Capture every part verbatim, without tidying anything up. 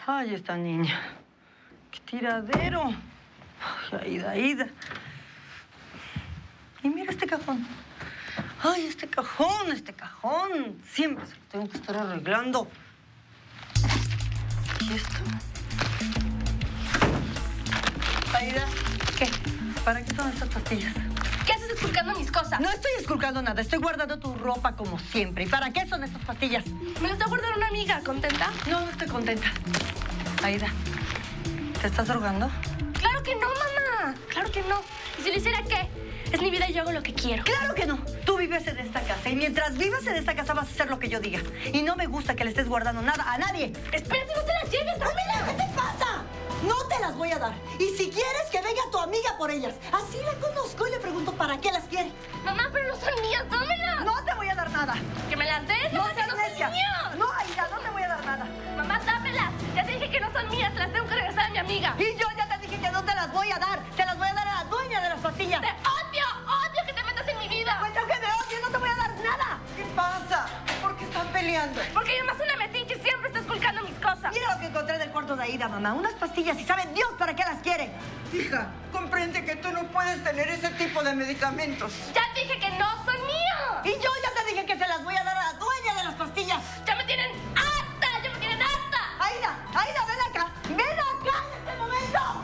Ay, esta niña. ¡Qué tiradero! Ay, Aida, Aida. Y mira este cajón. Ay, este cajón, este cajón. Siempre se lo tengo que estar arreglando. ¿Y esto? Aida, ¿qué? ¿Para qué son estas pastillas? ¿Qué haces esculcando mis cosas? No estoy esculcando nada. Estoy guardando tu ropa como siempre. ¿Y para qué son estas pastillas? Me las está guardando una amiga. ¿Contenta? No, no estoy contenta. Aida, ¿te estás drogando? ¡Claro que no, mamá! ¡Claro que no! ¿Y si lo hiciera qué? Es mi vida y yo hago lo que quiero. ¡Claro que no! Tú vives en esta casa y mientras vivas en esta casa vas a hacer lo que yo diga. Y no me gusta que le estés guardando nada a nadie. ¡Espérate, no te las lleves! ¡Amina, qué te pasa! No te las voy a dar. Y si quieres, que venga tu amiga por ellas. Así la conozco y le pregunto para qué las quiere. Mamá, pero no son mías, dámelas. No te voy a dar nada. ¡Que me las des! No mamá, seas que no necia. son mías. No, Aida, no te voy a dar nada. Mamá, dámelas. Ya te dije que no son mías, te las tengo que regresar a mi amiga. Y yo ya te dije que no te las voy a dar. Se las voy a dar a la dueña de las pastillas. ¡Te odio! ¡Odio que te metas en mi vida! Pues aunque me odie, no te voy a dar nada. ¿Qué pasa? ¿Por qué están peleando? Porque mi mamá es una metiche y siempre está esculcando mis cosas. Mira lo que encontré del cuarto de Aida, mamá. Unas pastillas y sabe Dios para qué las quiere. Hija, comprende que tú no puedes tener ese tipo de medicamentos. Ya te dije que no son míos. Y yo ya te dije que se las voy a dar a la dueña de las pastillas. Ya me tienen harta, ya me tienen harta. Aida, Aida, ven acá. Ven acá en este momento.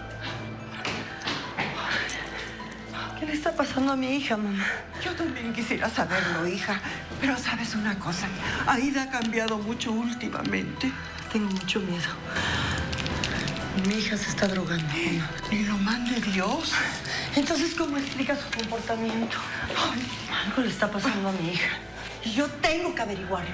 ¿Qué le está pasando a mi hija, mamá? Yo también quisiera saberlo, hija. Pero sabes una cosa, Aida ha cambiado mucho últimamente. Tengo mucho miedo. Mi hija se está drogando, mamá. Ni lo mande Dios. Entonces, ¿cómo explica su comportamiento? Ay, algo le está pasando a mi hija. Y yo tengo que averiguarlo.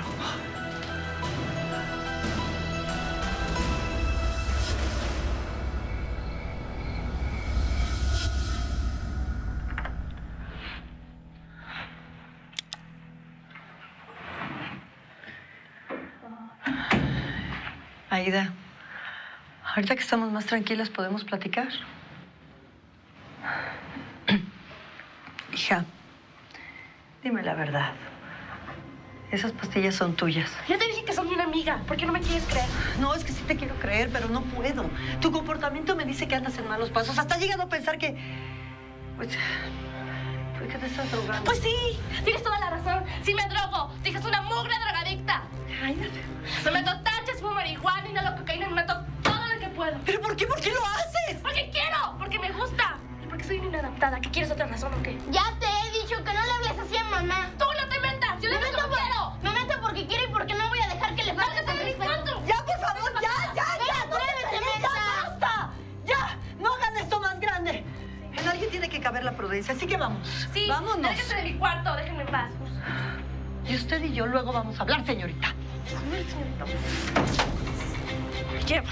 Aida, ahorita que estamos más tranquilas, ¿podemos platicar? Hija, dime la verdad. Esas pastillas son tuyas. Ya te dije que son de una amiga. ¿Por qué no me quieres creer? No, es que sí te quiero creer, pero no puedo. Tu comportamiento me dice que andas en malos pasos. Hasta he llegado a pensar que... Pues... ¿Por qué te estás drogando? Pues sí, tienes toda la razón. Sí me drogo. Te dije, es una mugre drogadicta. Aida, Me meto tachas, fumo marihuana, inhalo cocaína, me meto todo lo que puedo. ¿pero por qué? ¿Por qué lo haces? Porque quiero, porque me gusta. Y porque soy una inadaptada. ¿Qué quieres otra razón o qué? Ya te he dicho que no le hables así a mamá. ¡Tú no te metas! ¡Yo le meto como quiero! Me meto porque quiero y porque no voy a dejar que le falte ¡Lárgate el de mi respeto. cuarto! ¡Ya, por favor! ¡Ya, ya, ya! ¡No te atrévete, pelees, mensa! ya, basta! ¡Ya! ¡No hagan esto más grande! En alguien tiene que caber la prudencia, así que vamos. Sí, vámonos. lárgate de mi cuarto, déjenme en paz. Y usted y yo luego vamos a hablar, señorita. Lleva.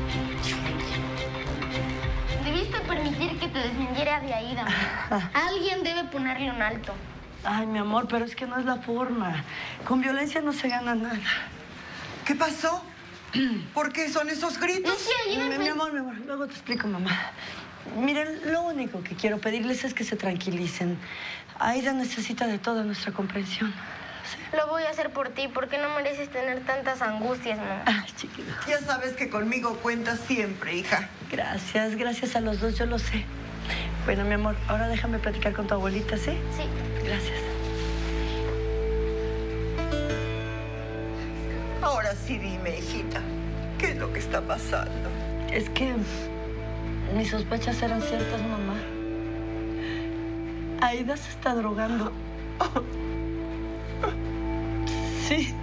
Debiste permitir que te desmintiera de Aida. Alguien debe ponerle un alto. Ay, mi amor, pero es que no es la forma. Con violencia no se gana nada. ¿Qué pasó? ¿Por qué son esos gritos? Es que Mi, ayer mi amor, mi amor, luego te explico, mamá. Miren, lo único que quiero pedirles es que se tranquilicen. Aida necesita de toda nuestra comprensión. ¿Sí? lo voy a hacer por ti porque no mereces tener tantas angustias, mamá. Ay, chiquito. Ya sabes que conmigo cuentas siempre, hija. Gracias, gracias a los dos, yo lo sé. Bueno, mi amor, ahora déjame platicar con tu abuelita, ¿sí? Sí. Gracias. Ahora sí dime, hijita, ¿qué es lo que está pasando? Es que mis sospechas eran ciertas, mamá. Aida se está drogando. Sí.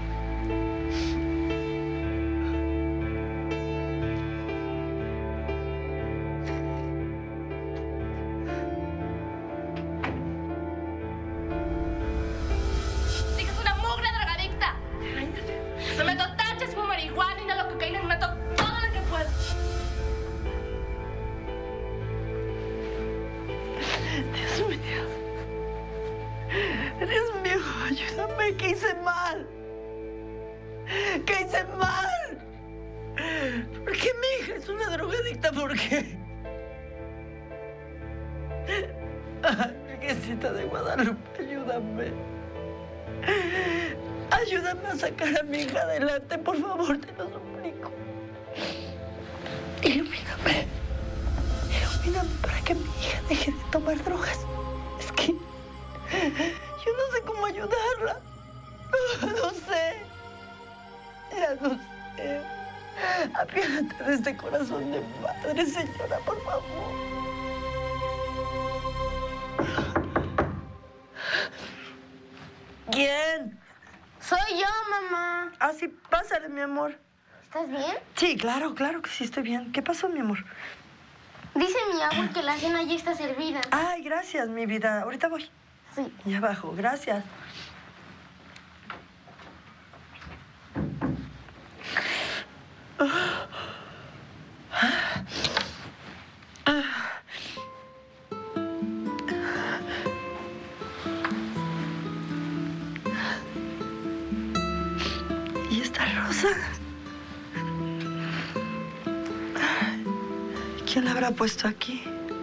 Dije, es una mugre drogadicta. Me meto tachas, fumo marihuana, inhalo cocaína, me meto todo lo que puedo. Dios mío. Dios mío, ayúdame. ¿Qué hice mal? ¿Qué hice mal? ¿Por qué mi hija es una drogadicta? ¿Por qué? Ay, Virgencita de Guadalupe, ayúdame. Ayúdame a sacar a mi hija adelante, por favor, te lo suplico. tomar drogas. Es que yo no sé cómo ayudarla. No, no sé. Ya no sé. Apiádate de este corazón de madre, señora, por favor. ¿Quién? Soy yo, mamá. Ah, sí, pásale, mi amor. ¿Estás bien? Sí, claro, claro que sí estoy bien. ¿Qué pasó, mi amor? Dice mi abuelo que la cena ya está servida. Ay, gracias, mi vida. Ahorita voy. Sí. Ya abajo, gracias. ¿Y esta rosa? ¿Quién la habrá puesto aquí?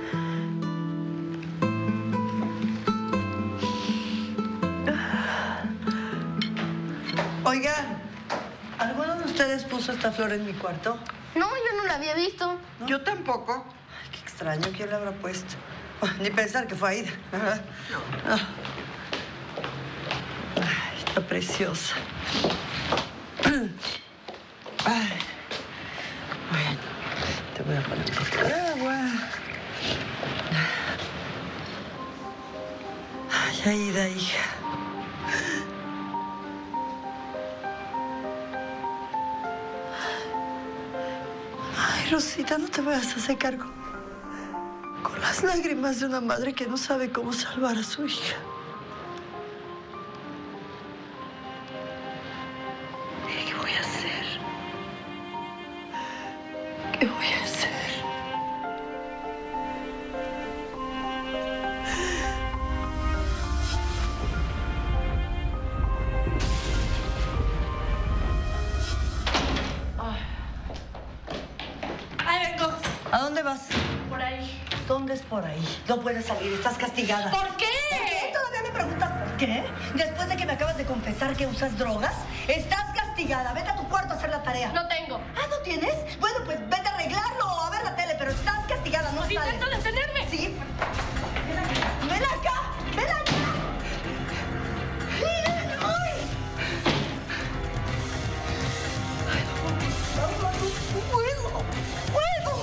Oigan, ¿alguno de ustedes puso esta flor en mi cuarto? No, yo no la había visto. ¿No? Yo tampoco. Ay, qué extraño, ¿quién la habrá puesto? Oh, ni pensar que fue Aida, ¿verdad? No. no. Ay, está preciosa. Ay. Bueno, te voy a poner un poquito de agua. Ay, Aida, hija. Ay, Rosita, no te vayas a secar con, con las lágrimas de una madre que no sabe cómo salvar a su hija. ¿Qué voy a hacer? ¿Qué voy a hacer? Ahí vengo. ¿A dónde vas? Por ahí. ¿Dónde es por ahí? No puedes salir, estás castigada. ¿Por qué? ¿Qué? ¿Todavía me preguntas por qué? Después de que me acabas de confesar que usas drogas, estás castigada. Vete a tu cuarto a hacer la tarea. No tengo. Ah, ¿no tienes? Bueno, pues vete a arreglarlo o a ver la tele, pero estás castigada, no Pues sales. intento detenerme. Sí. Ven acá, ven acá. ¡Ay! Ay, no, no, no puedo, no puedo.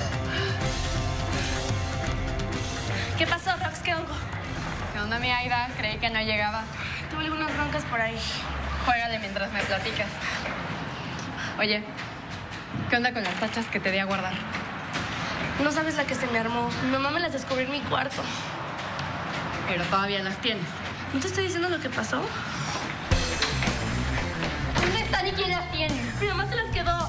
¿Qué pasó, Rox? ¿Qué hongo? ¿Qué onda, mi Aida? Creí que no llegabas. Tuve algunas broncas por ahí. Juégale mientras me platicas. Oye, ¿qué onda con las tachas que te di a guardar? No sabes la que se me armó. Mi mamá me las descubrió en mi cuarto. Pero todavía las tienes. ¿No te estoy diciendo lo que pasó? ¿Dónde están y quién las tiene? Mi mamá se las quedó.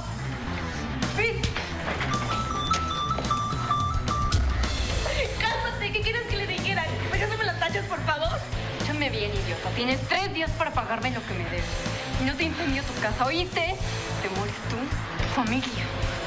Cálmate, ¿qué quieres que le dijera? Pégame las tachas, por favor. Escúchame bien, idiota. Tienes tres días para pagarme lo que me debes. Y no te incendio tu casa, ¿oíste? Te mueres tú, tu familia.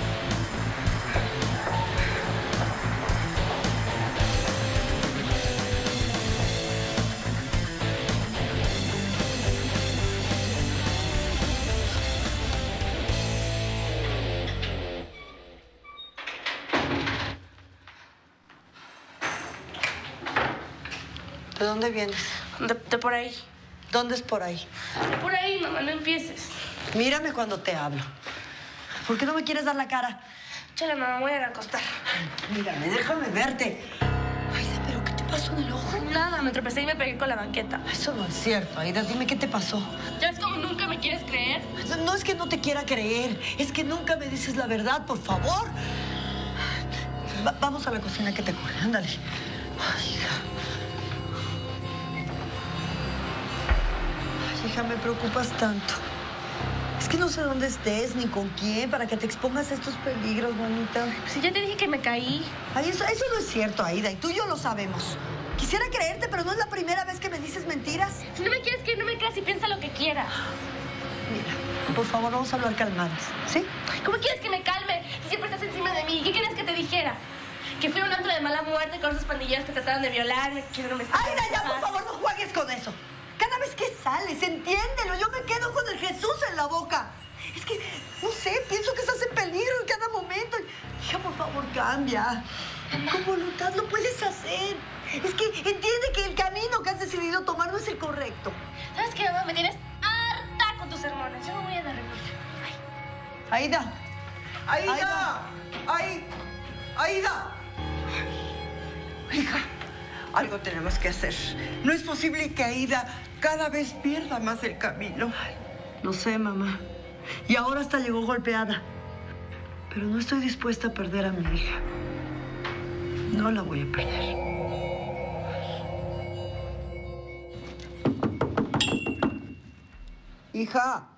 ¿De dónde vienes? De, de por ahí. ¿Dónde es por ahí? De por ahí, mamá, no empieces. Mírame cuando te hablo. ¿Por qué no me quieres dar la cara? Chale, mamá, voy a ir a acostar. Mírame, déjame verte. Aida, ¿pero qué te pasó en el ojo? Nada, me tropecé y me pegué con la banqueta. Eso no es cierto, Aida. Dime qué te pasó. ¿Ya ves cómo nunca me quieres creer? No es que no te quiera creer, es que nunca me dices la verdad, por favor. Va- vamos a la cocina que te cure, ándale. Ay, hija. Ay, hija, me preocupas tanto. Es que no sé dónde estés ni con quién para que te expongas a estos peligros, mamita. Si ya te dije que me caí. Ay, eso, eso no es cierto, Aida, y tú y yo lo sabemos. Quisiera creerte, pero no es la primera vez que me dices mentiras. Si no me quieres creer, no me creas y piensa lo que quieras. Mira, por favor, vamos a hablar calmados, ¿sí? Ay, ¿cómo quieres que me calme? Si siempre estás encima de mí. ¿Qué quieres que te dijera? Que fui a un antro de mala muerte con esos pandilleros que trataron de violarme, que no me... Aida, ya, por favor, no juegues con eso. Cada vez que sales, entiéndelo, yo me quedo con el Jesús en la boca. Es que, no sé, pienso que estás en peligro en cada momento. Hija, por favor, cambia. Con voluntad lo puedes hacer. Es que entiende que el camino que has decidido tomar no es el correcto. ¿Sabes qué, mamá? Me tienes harta con tus sermones. Yo me voy a dormir. Aida. ¡Aida! Aida. ¡Ay! ¡Aida! Hija, algo tenemos que hacer. No es posible que Aida cada vez pierda más el camino. Lo sé, mamá. Y ahora hasta llegó golpeada. Pero no estoy dispuesta a perder a mi hija. No la voy a perder. Hija.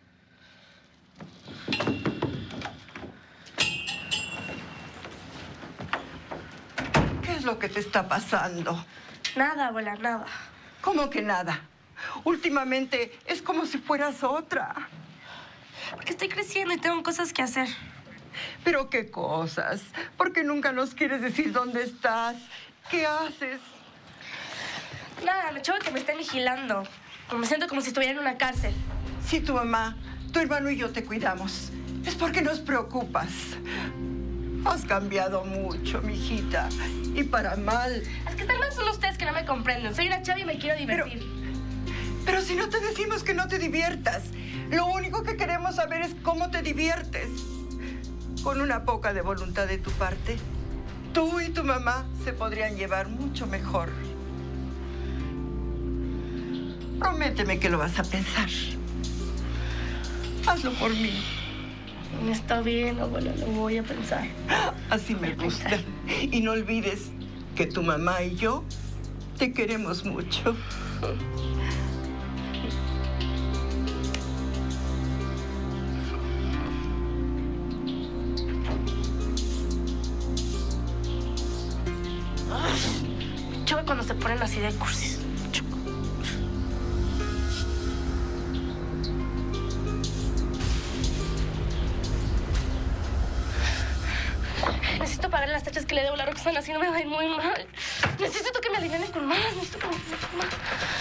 ¿Qué es lo que te está pasando? Nada, abuela, nada. ¿Cómo que nada? Últimamente es como si fueras otra. Porque estoy creciendo y tengo cosas que hacer. ¿Pero qué cosas? ¿Por qué nunca nos quieres decir dónde estás? ¿Qué haces? Nada, me choca que me estén vigilando. Me siento como si estuviera en una cárcel. Si tu mamá, tu hermano y yo te cuidamos, es porque nos preocupas. Has cambiado mucho, mijita, y para mal. Es que tal vez son ustedes que no me comprenden. Soy una chava y me quiero divertir. Pero, pero si no te decimos que no te diviertas, lo único que queremos saber es cómo te diviertes. Con una poca de voluntad de tu parte, tú y tu mamá se podrían llevar mucho mejor. Prométeme que lo vas a pensar. Hazlo por mí. Está bien, abuela, lo voy a pensar. Así me gusta. Y no olvides que tu mamá y yo te queremos mucho. Choca cuando se ponen así de cursis. Choca. Necesito pagar las tachas que le debo a la Roxana, si no me va a ir muy mal. Necesito que me aliviane con más, necesito que me aliviane con más.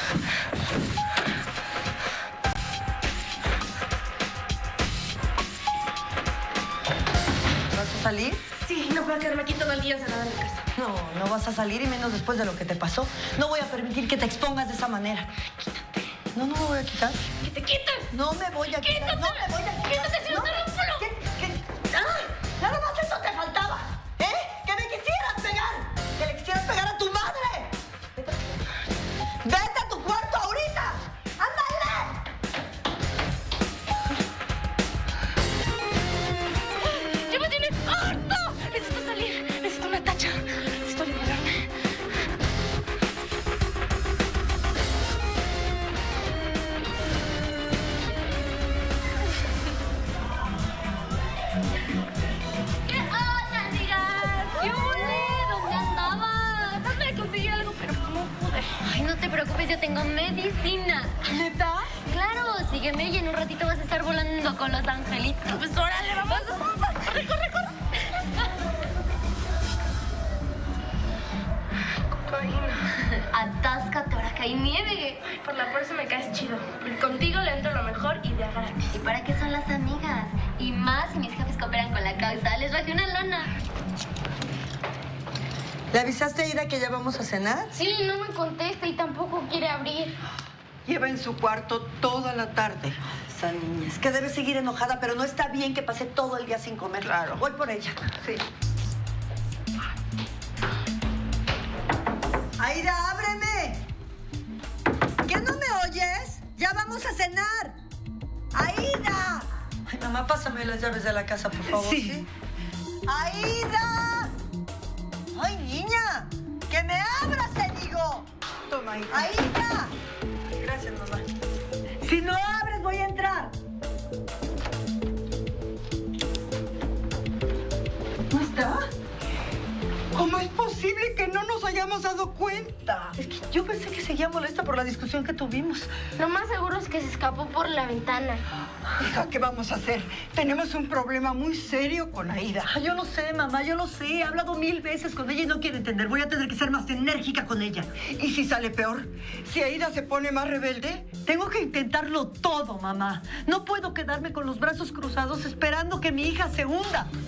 ¿Vas a salir? Sí, no puedo quedarme aquí todo el día encerrada en mi casa. No, no vas a salir y menos después de lo que te pasó. No voy a permitir que te expongas de esa manera. Quítate. No, no me voy a quitar. ¡Que te quites! No me voy a quitar. ¡Quítate! No me voy a quitar. ¡Quítate si no te rompo! ¿Qué? ¿Qué? ¡Ah! Nada más eso te faltaba. ¿Eh? Que me quisieras pegar. Que le quisieras pegar a tu madre. Vete a tu cuarto ahorita. ¡Ándale! ¡Ya me tienes harto! Necesito salir. Necesito una tacha. Necesito liberarme. ¿Qué onda, amigas? ¿Qué ole? ¿Dónde andabas? Traté de conseguir algo, pero no pude. Ay, no te preocupes, yo tengo medicina. ¿Neta? Claro, sígueme y en un ratito vas a estar volando con los angelitos. Pues órale, vamos. ¡Corre, corre, corre! Cocaína. Atáscate ahora que hay nieve. Ay, por la fuerza me caes chido. Porque contigo le entro lo mejor y de a gratis. ¿Y para qué son las amigas? Y más si mis jefes cooperan con la causa. Les bajé una lana. ¿Le avisaste a Aida que ya vamos a cenar? Sí, no me contesta y tampoco quiere abrir. Lleva en su cuarto toda la tarde. Esa niña es que debe seguir enojada, pero no está bien que pase todo el día sin comer. Claro. Voy por ella. Sí. Aida, ábreme. ¿Qué no me oyes? Ya vamos a cenar. Aida. Ay, mamá, pásame las llaves de la casa, por favor. Sí. ¿sí? Aida. Ay, niña. Que me abras, te digo. Toma, hija. Aida. Gracias, mamá. Si no abres, voy a entrar. ¿No está? ¿Cómo es posible que no nos hayamos dado cuenta? Es que yo pensé que seguía molesta por la discusión que tuvimos. Lo más seguro es que se escapó por la ventana. Hija, ¿qué vamos a hacer? Tenemos un problema muy serio con Aida. Ah, yo lo sé, mamá, yo lo sé. He hablado mil veces con ella y no quiere entender. Voy a tener que ser más enérgica con ella. ¿Y si sale peor? ¿Si Aida se pone más rebelde? Tengo que intentarlo todo, mamá. No puedo quedarme con los brazos cruzados esperando que mi hija se hunda.